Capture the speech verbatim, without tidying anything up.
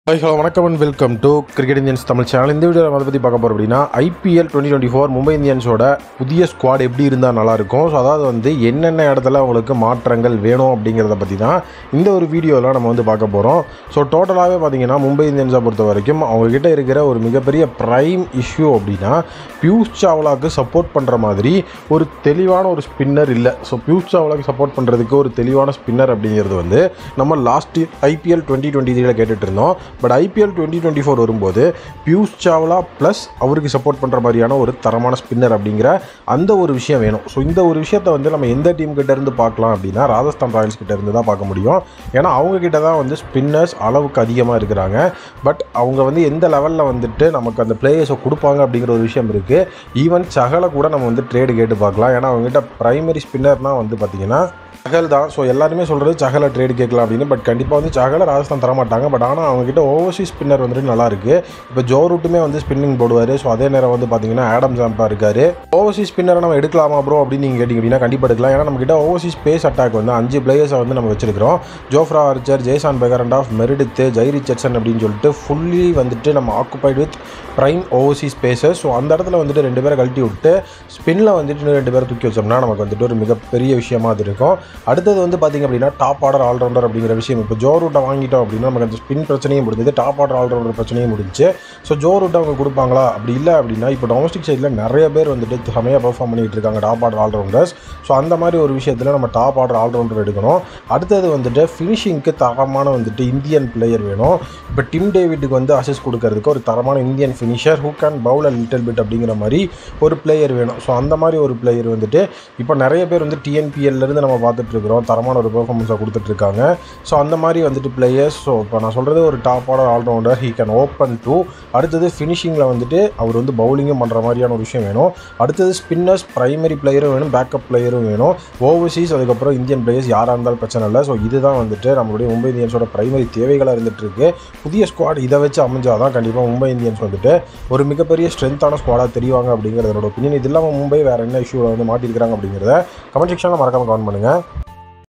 Hi, hello, வணக்கம் and welcome to Cricket Indians Tamil channel. இந்த வீடியோவில் அதை பற்றி பார்க்க போகிறோம் அப்படின்னா IPL twenty twenty four Mumbai இந்தியன்ஸோட புதிய ஸ்குவாட் எப்படி இருந்தால் நல்லாயிருக்கும். ஸோ அதாவது வந்து என்னென்ன இடத்துல அவங்களுக்கு மாற்றங்கள் வேணும் அப்படிங்கிறத பற்றி தான் இந்த ஒரு வீடியோவில் நம்ம வந்து பார்க்க போகிறோம். ஸோ டோட்டலாகவே பார்த்தீங்கன்னா மும்பை இந்தியன்ஸை பொறுத்த வரைக்கும் அவங்கக்கிட்ட இருக்கிற ஒரு மிகப்பெரிய ப்ரைம் இஷ்யூ அப்படின்னா பியூஷ் சாவ்லாவுக்கு சப்போர்ட் பண்ணுற மாதிரி ஒரு தெளிவான ஒரு ஸ்பின்னர் இல்லை. ஸோ பியூஷ் சாவ்லாவுக்கு சப்போர்ட் பண்ணுறதுக்கு ஒரு தெளிவான ஸ்பின்னர் அப்படிங்கிறது வந்து நம்ம லாஸ்ட் ஐபிஎல் டுவெண்ட்டி டுவெண்ட்டி த்ரீல கேட்டுட்டு இருந்தோம். But IPL twenty twenty four வரும்போது பியூஷ் சாவ்லா ப்ளஸ் அவருக்கு சப்போர்ட் பண்ணுற மாதிரியான ஒரு தரமான ஸ்பின்னர் அப்படிங்கிற அந்த ஒரு விஷயம் வேணும். ஸோ இந்த ஒரு விஷயத்தை வந்து நம்ம எந்த டீம் கிட்ட இருந்து பார்க்கலாம் அப்படின்னா ராஜஸ்தான் ராயல்ஸ் கிட்ட இருந்து தான் பார்க்க முடியும். ஏன்னா அவங்க கிட்ட தான் வந்து ஸ்பின்னர்ஸ் அளவுக்கு அதிகமாக இருக்கிறாங்க. பட் அவங்க வந்து எந்த லெவலில் வந்துட்டு நமக்கு அந்த பிளேயர்ஸை கொடுப்பாங்க அப்படிங்கிற ஒரு விஷயம் இருக்குது. ஈவன் சகலை கூட நம்ம வந்து ட்ரேடு கேட்டு பார்க்கலாம். ஏன்னா அவங்ககிட்ட ப்ரைமரி ஸ்பின்னர்னால் வந்து பார்த்திங்கன்னா சகல் தான். ஸோ எல்லாருமே சொல்கிறது சகலை ட்ரேடு கேட்கலாம் அப்படின்னு. பட் கண்டிப்பாக வந்து சகலை ராஜஸ்தான் தரமாட்டாங்க. பட் ஆனால் அவங்ககிட்ட ஓவர்சீஸ் ஸ்பின்னர் வந்துட்டு நல்லாயிருக்கு. இப்போ ஜோ ரூட்டுமே வந்து ஸ்பின்னிங் போடுவார். ஸோ அதே நேரம் வந்து பார்த்தீங்கன்னா ஆடம் ஜாம்பா இருக்கார். ஓவர்சீஸ் ஸ்பின்னரை நம்ம எடுக்கலாமா ப்ரோ அப்படின்னு நீங்கள் கேட்டிங்க அப்படின்னா கண்டிப்பாக எடுக்கலாம். ஏன்னா நம்மகிட்ட ஓவர்சீஸ் பேஸ் அட்டாக் வந்து அஞ்சு பிளேயர்ஸை வந்து நம்ம வச்சிருக்கிறோம். ஜோஃப்ரா ஆர்ச்சர், ஜேசான் பெகர் and of Meredith, Jhye Richardson அப்படின்னு சொல்லிட்டு ஃபுல்லி வந்துட்டு நம்ம occupied with prime overseas paces. So அந்த இடத்துல வந்துட்டு ரெண்டு பேரை கழட்டி விட்டு ஸ்பின்னில் வந்துட்டு இன்னும் ரெண்டு பேரை தூக்கி வச்சோம்னா நமக்கு வந்துட்டு ஒரு மிகப்பெரிய விஷயமா அது இருக்கும். அடுத்தது வந்து பார்த்திங்க அப்படின்னா டாப் ஆர்டர் ஆல்ரவுண்டர் அப்படிங்கிற விஷயம். இப்போ ஜோ ரூட்டை வாங்கிட்டோம் அப்படின்னா நமக்கு அந்த ஸ்பின் பிரச்சனையும் முடிஞ்சது, டாப் ஆர்டர் ஆல்ரவுண்டர் பிரச்சனையும் முடிஞ்சு. ஸோ ஜோ ரூட்டை அவங்க கொடுப்பாங்களா அப்படி இல்லை அப்படின்னா இப்போ டொமஸ்டிக் சைடில் நிறைய பேர் வந்துட்டு செமையாக பெர்ஃபார்ம் பண்ணிகிட்டு இருக்காங்க டாப் ஆர்டர் ஆல்ரவுண்டர்ஸ். ஸோ அந்த மாதிரி ஒரு விஷயத்தில் நம்ம டாப் ஆர்டர் ஆல்ரவுண்டர் எடுக்கணும். அடுத்தது வந்துட்டு ஃபினிஷிங்க்கு தரமான வந்துட்டு இந்தியன் பிளேயர் வேணும். இப்போ டிம் டேவிட்டுக்கு வந்து அசிஸ்ட் கொடுக்கறதுக்கு ஒரு தரமான Indian finisher who can bowl a little bit அப்படிங்கிற மாதிரி ஒரு பிளேயர் வேணும். ஸோ அந்த மாதிரி ஒரு பிளேயர் வந்துட்டு இப்போ நிறைய பேர் வந்து டிஎன்பிஎல்லேருந்து நம்ம பார்த்துட்டு இருக்கிறோம் தரமான ஒரு பெர்ஃபார்மன்ஸாக கொடுத்துட்ருக்காங்க. ஸோ அந்த மாதிரி வந்துட்டு பிளேயர்ஸ். ஸோ இப்போ நான் சொல்கிறது ஒரு top order allrounder he can open too. அடுத்தது ஃபினிஷிங்கில் வந்துட்டு அவர் வந்து பவுலிங்கும் பண்ணுற மாதிரியான ஒரு விஷயம் வேணும். அடுத்தது ஸ்பின்னர்ஸ் ப்ரைமரி பிளேயரும் வேணும், பேக்கப் பிளேயரும் வேணும். ஓவர்சீஸ் அதுக்கப்புறம் இந்தியன் பிளேயர்ஸ் யாராக இருந்தாலும் பிரச்சனை இல்லை. ஸோ இதுதான் வந்துட்டு நம்மளுடைய மும்பை இந்தியன்ஸோட ப்ரைமரி தேவைகளாக இருந்துகிட்ருக்கு. புதிய ஸ்குவாட் இதை வச்சு அமைஞ்சால் தான் கண்டிப்பாக மும்பை இந்தியன்ஸ் வந்துட்டு ஒரு மிகப்பெரிய ஸ்ட்ரென்த்தான ஸ்குவாடாக தெரிவாங்க அப்படிங்கிறதோட ஒப்பீனியன். இது இல்லாமல் மும்பை வேறு என்ன இஷ்யூவில் வந்து மாட்டியிருக்கிறாங்க அப்படிங்கிறத கமெண்ட் செக்ஷனில் மறக்காமல் கமெண்ட் பண்ணுங்கள்.